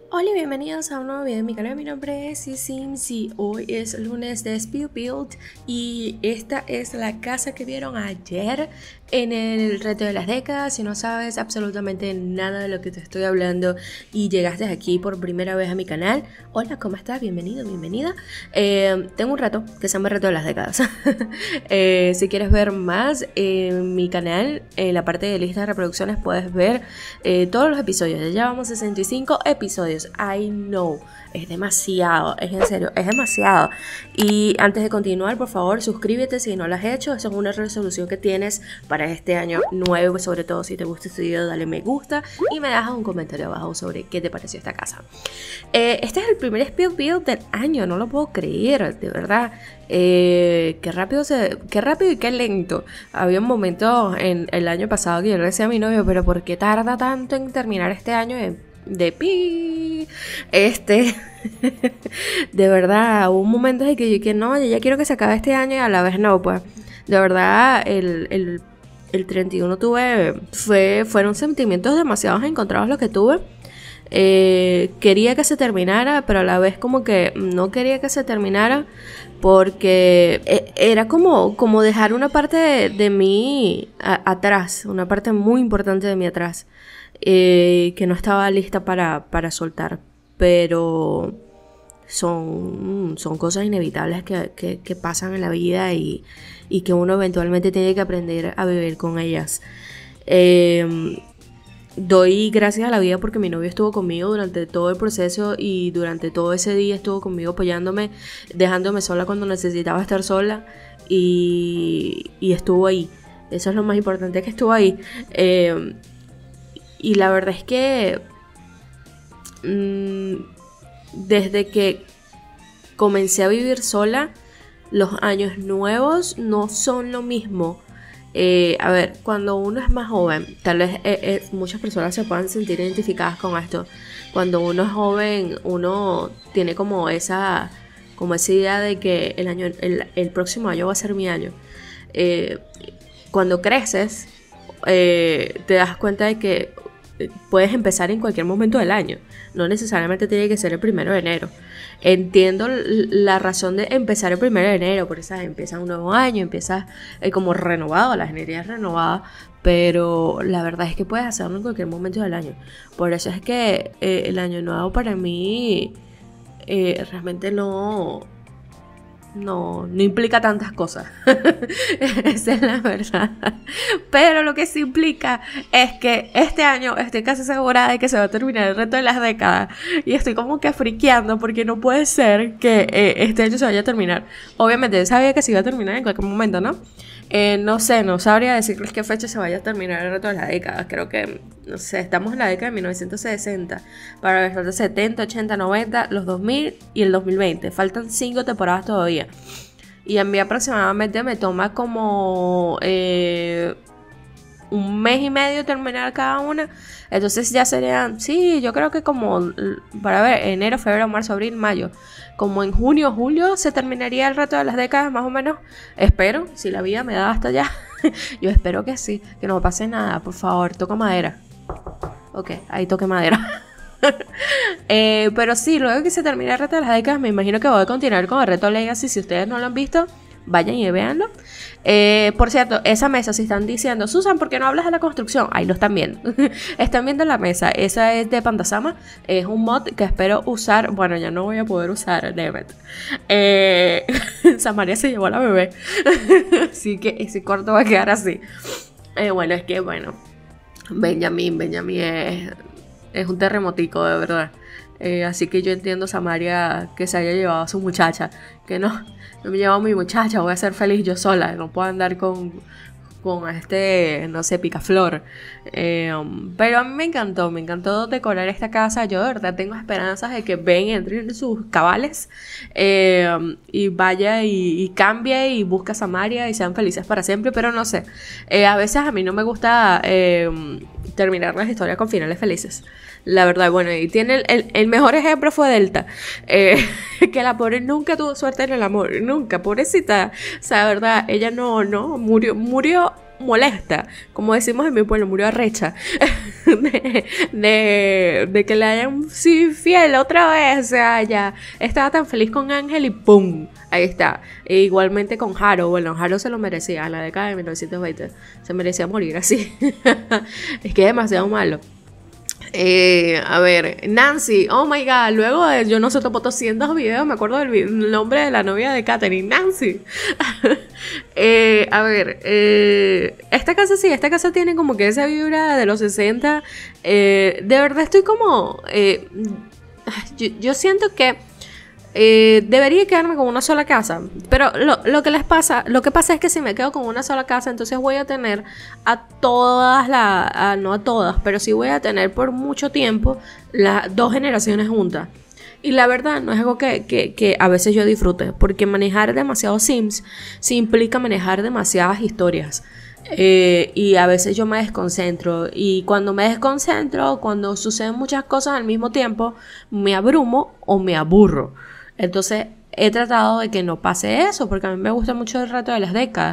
Hola y bienvenidos a un nuevo video de mi canal. Mi nombre es Sims y hoy es lunes de Speed Build y esta es la casa que vieron ayer en el reto de las décadas. Si no sabes absolutamente nada de lo que te estoy hablando y llegaste aquí por primera vez a mi canal, hola, ¿cómo estás? Bienvenido, bienvenida. Tengo un reto que se llama Reto de las Décadas. Si quieres ver más en mi canal, en la parte de lista de reproducciones puedes ver todos los episodios. Ya vamos a 65 episodios. I know, es demasiado, es en serio, es demasiado. Y antes de continuar, por favor, suscríbete si no lo has hecho. Esa es una resolución que tienes para este año nuevo. Sobre todo si te gusta este video, dale me gusta y me dejas un comentario abajo sobre qué te pareció esta casa. Este es el primer Speed Build del año, no lo puedo creer, de verdad. Qué rápido y qué lento. Había un momento en el año pasado que yo le decía a mi novio, pero ¿por qué tarda tanto en terminar este año de pi? De verdad, hubo un momento en que yo dije, no, yo ya quiero que se acabe este año y a la vez no, pues. De verdad, el 31 fueron sentimientos demasiados encontrados los que tuve. Quería que se terminara, pero a la vez como que no quería que se terminara, porque era como dejar una parte de mí atrás, una parte muy importante de mí atrás, que no estaba lista para soltar, pero son cosas inevitables que pasan en la vida y que uno eventualmente tiene que aprender a vivir con ellas. Doy gracias a la vida porque mi novio estuvo conmigo durante todo el proceso y durante todo ese día estuvo conmigo apoyándome, dejándome sola cuando necesitaba estar sola y estuvo ahí. Eso es lo más importante, que estuvo ahí. Y la verdad es que desde que comencé a vivir sola, los años nuevos no son lo mismo. A ver, cuando uno es más joven, tal vez muchas personas se puedan sentir identificadas con esto. Cuando uno es joven, uno tiene como esa idea de que el próximo año va a ser mi año. Cuando creces, te das cuenta de que puedes empezar en cualquier momento del año. No necesariamente tiene que ser el 1 de enero. Entiendo la razón de empezar el 1 de enero, por eso empieza un nuevo año, empieza como renovado, la energía es renovada, pero la verdad es que puedes hacerlo en cualquier momento del año. Por eso es que el año nuevo para mí realmente no implica tantas cosas. Esa es la verdad. Pero lo que sí implica es que este año estoy casi segura de que se va a terminar el reto de las décadas. Y estoy como que friqueando porque no puede ser que este año se vaya a terminar. Obviamente yo sabía que se iba a terminar en cualquier momento, ¿no? No sé, no sabría decirles qué fecha se vaya a terminar el reto de las décadas. Creo que, no sé, estamos en la década de 1960. Para ver, los 70, 80, 90, los 2000 y el 2020. Faltan 5 temporadas todavía. Y a mí aproximadamente me toma como un mes y medio terminar cada una. Entonces ya serían, sí, yo creo que como, para ver, enero, febrero, marzo, abril, mayo. Como en junio, julio se terminaría el reto de las décadas más o menos. Espero, si la vida me da hasta allá. Yo espero que sí, que no pase nada, por favor, toca madera. Ok, ahí toque madera. Pero sí, luego que se termine el reto de las décadas, me imagino que voy a continuar con el reto Legacy. Si ustedes no lo han visto, vayan y véanlo. Por cierto, esa mesa, si están diciendo, Susan, ¿por qué no hablas de la construcción? Ahí lo están viendo. Están viendo la mesa. Esa es de Pandasama. Es un mod que espero usar. Bueno, ya no voy a poder usar, damn it. Samaria se llevó a la bebé. Así que ese corto va a quedar así. Bueno, es que bueno, Benjamin es un terremotico, de verdad. Así que yo entiendo, Samaria, que se haya llevado a su muchacha. Que no me llevo a mi muchacha, voy a ser feliz yo sola. No puedo andar con no sé, picaflor. Pero a mí me encantó decorar esta casa. Yo de verdad tengo esperanzas de que Ben entre en sus cabales y vaya y cambie y busque a Samaria y sean felices para siempre. Pero no sé, a veces a mí no me gusta terminar las historias con finales felices. La verdad, bueno, y tiene el mejor ejemplo fue Delta, que la pobre nunca tuvo suerte en el amor, nunca, pobrecita. O sea, la verdad, ella no murió molesta, como decimos en mi pueblo, murió arrecha, de que le hayan sido infiel otra vez. O sea, ya estaba tan feliz con Ángel y ¡pum! Ahí está. E igualmente con Haro. Bueno, Haro se lo merecía en la década de 1920. Se merecía morir así. Es que es demasiado malo. A ver, Nancy, oh my god, luego de yo no sé, topo 200 videos, me acuerdo del nombre de la novia de Katherine, Nancy. A ver, esta casa sí, esta casa tiene como que esa vibra de los 60. De verdad estoy como, yo siento que debería quedarme con una sola casa, pero lo que pasa es que si me quedo con una sola casa, entonces voy a tener a todas no a todas, pero sí voy a tener por mucho tiempo las dos generaciones juntas. Y la verdad no es algo que a veces yo disfrute, porque manejar demasiados Sims sí implica manejar demasiadas historias. Y a veces yo me desconcentro, y cuando me desconcentro, cuando suceden muchas cosas al mismo tiempo, me abrumo o me aburro. Entonces he tratado de que no pase eso, porque a mí me gusta mucho el reto de las décadas.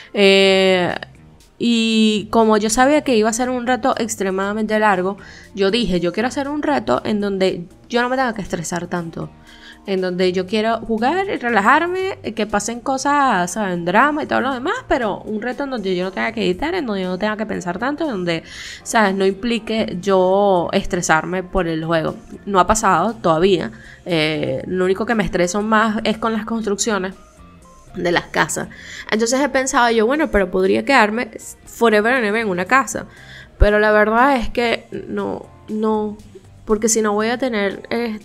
Y como yo sabía que iba a ser un reto extremadamente largo, yo dije, yo quiero hacer un reto en donde yo no me tenga que estresar tanto, en donde yo quiero jugar y relajarme, que pasen cosas, ¿saben? Drama y todo lo demás, pero un reto en donde yo no tenga que editar, en donde yo no tenga que pensar tanto, en donde, ¿sabes? No implique yo estresarme por el juego. No ha pasado todavía. Lo único que me estreso más es con las construcciones de las casas. Entonces he pensado yo, bueno, pero podría quedarme forever and ever en una casa. Pero la verdad es que no, porque si no voy a tener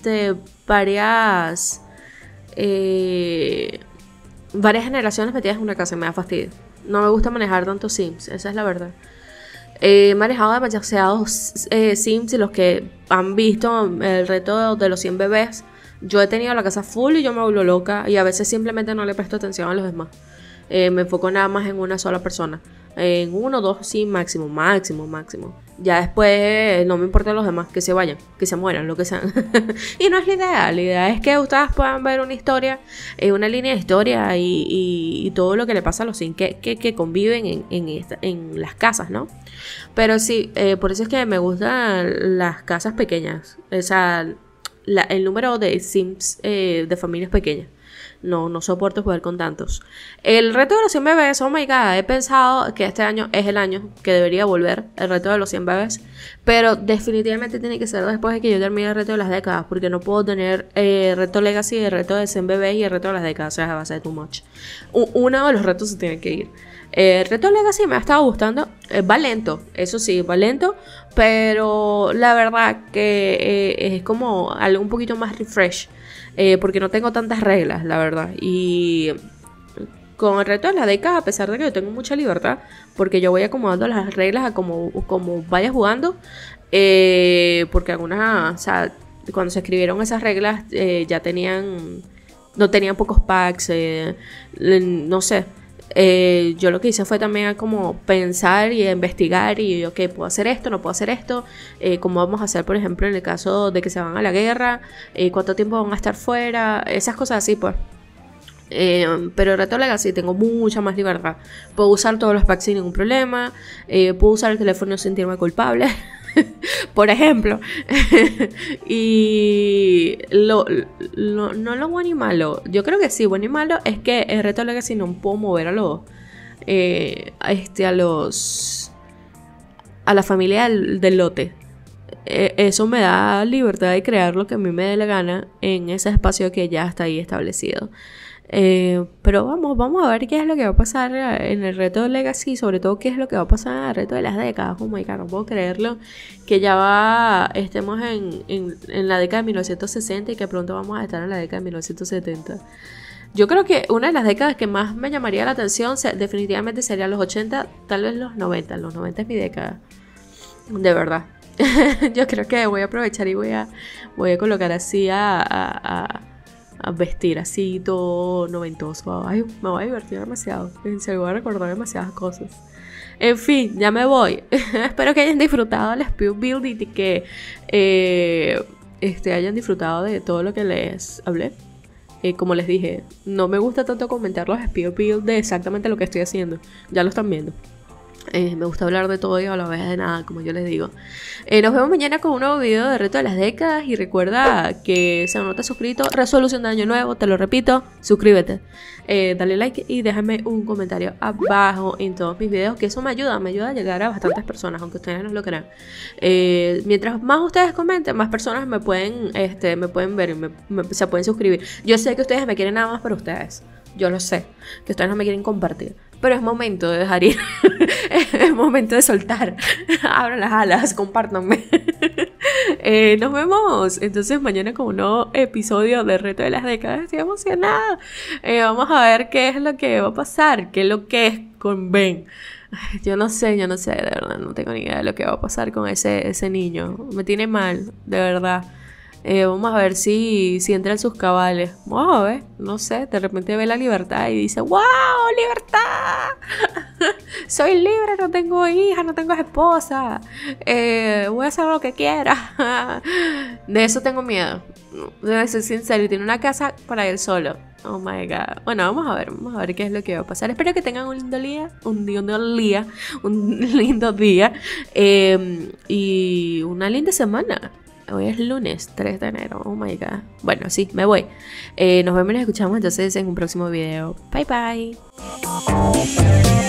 varias generaciones metidas en una casa y me da fastidio. No me gusta manejar tantos Sims, esa es la verdad. He manejado demasiados Sims, y los que han visto el reto de los 100 bebés, yo he tenido la casa full y yo me vuelvo loca, y a veces simplemente no le presto atención a los demás. Me enfoco nada más en una sola persona, en uno, dos, sí, máximo. Ya después no me importan los demás, que se vayan, que se mueran, lo que sean. Y no es la idea es que ustedes puedan ver una historia, una línea de historia, y todo lo que le pasa a los Sims que conviven en las casas, ¿no? Pero sí, por eso es que me gustan las casas pequeñas, o sea, el número de Sims de familias pequeñas. No soporto jugar con tantos. El reto de los 100 bebés, oh my god, he pensado que este año es el año que debería volver el reto de los 100 bebés, pero definitivamente tiene que ser después de que yo termine el reto de las décadas, porque no puedo tener reto Legacy, el reto de 100 bebés y el reto de las décadas, o sea, va a ser too much. Uno de los retos se tiene que ir. El reto Legacy me ha estado gustando, va lento, eso sí, va lento, pero la verdad que es como algo un poquito más refresh, porque no tengo tantas reglas, la verdad. Y con el reto de la década, a pesar de que yo tengo mucha libertad, porque yo voy acomodando las reglas a como vaya jugando, porque algunas, o sea, cuando se escribieron esas reglas ya no tenían pocos packs, no sé. Yo lo que hice fue también como pensar y investigar, y ok, puedo hacer esto, no puedo hacer esto, cómo vamos a hacer, por ejemplo, en el caso de que se van a la guerra, cuánto tiempo van a estar fuera, esas cosas así, pues. Pero el reto Legacy tengo mucha más libertad. Puedo usar todos los packs sin ningún problema, puedo usar el teléfono sin sentirme culpable. Por ejemplo. Y no lo bueno y malo, yo creo que sí, bueno y malo es que el reto Legacy no puedo mover a la familia del lote. Eso me da libertad de crear lo que a mí me dé la gana en ese espacio que ya está ahí establecido. Pero vamos a ver qué es lo que va a pasar en el reto de Legacy, sobre todo qué es lo que va a pasar en el reto de las décadas. Oh my god, no puedo creerlo, que ya estemos en la década de 1960 y que pronto vamos a estar en la década de 1970. Yo creo que una de las décadas que más me llamaría la atención definitivamente sería los 80, tal vez los 90. Los 90 es mi década, de verdad. Yo creo que voy a aprovechar y voy a colocar así a vestir así todo noventoso. Ay, me voy a divertir demasiado. Se me voy a recordar demasiadas cosas. En fin, ya me voy. Espero que hayan disfrutado del Speed Build y que hayan disfrutado de todo lo que les hablé. Como les dije, no me gusta tanto comentar los Speed Build de exactamente lo que estoy haciendo. Ya lo están viendo. Me gusta hablar de todo y a la vez de nada, como yo les digo. Nos vemos mañana con un nuevo video de reto de las décadas. Y recuerda que si aún no te has suscrito, resolución de año nuevo, te lo repito, suscríbete. Dale like y déjame un comentario abajo en todos mis videos, que eso me ayuda a llegar a bastantes personas, aunque ustedes no lo crean. Mientras más ustedes comenten, más personas me pueden ver y se pueden suscribir. Yo sé que ustedes me quieren nada más para ustedes. Yo lo sé, que ustedes no me quieren compartir. Pero es momento de dejar ir. Es momento de soltar. Abran las alas, compártanme. Nos vemos entonces mañana con un nuevo episodio de Reto de las Décadas. Estoy emocionada. Vamos a ver qué es lo que va a pasar. Qué es lo que es con Ben. Yo no sé, de verdad. No tengo ni idea de lo que va a pasar con ese niño. Me tiene mal, de verdad. Vamos a ver si entra en sus cabales. Vamos a ver, no sé, de repente ve la libertad y dice, ¡wow! ¡Libertad! Soy libre, no tengo hija, no tengo esposa. Voy a hacer lo que quiera. De eso tengo miedo. Debe ser sincero, y tiene una casa para él solo. Oh my god. Bueno, vamos a ver qué es lo que va a pasar. Espero que tengan un lindo día. Un lindo día. Y una linda semana. Hoy es lunes 3 de enero. Oh my god. Bueno, sí, me voy. Nos vemos y nos escuchamos entonces en un próximo video. Bye bye.